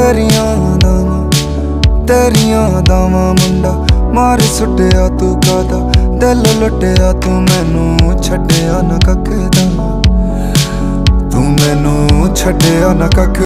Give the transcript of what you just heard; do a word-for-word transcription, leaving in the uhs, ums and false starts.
तेरियां दावां तेरियां दावां मुंडा मार सुटिया तू कादा दिल लुटिया तू मैनू छड्डिया ना कख दा तू मैनू छड्डिया ना कख